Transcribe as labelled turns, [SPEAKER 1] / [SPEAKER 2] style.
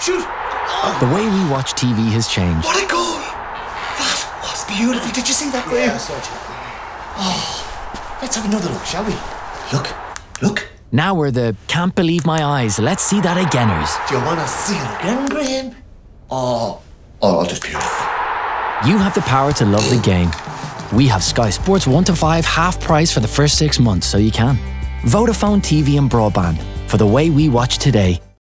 [SPEAKER 1] Shoot!
[SPEAKER 2] The way we watch TV has changed.
[SPEAKER 1] What a goal! That was beautiful. Did you see that, Graham?
[SPEAKER 3] Yeah, I saw it.
[SPEAKER 1] Oh, let's have another look, shall we? Look.
[SPEAKER 2] Now we're the can't believe my eyes, let's see that againers.
[SPEAKER 1] Do you want to see it again, Graham? Oh, just beautiful.
[SPEAKER 2] You have the power to love the game. We have Sky Sports 1 to 5 half price for the first 6 months, so you can. Vodafone TV and Broadband, for the way we watch today.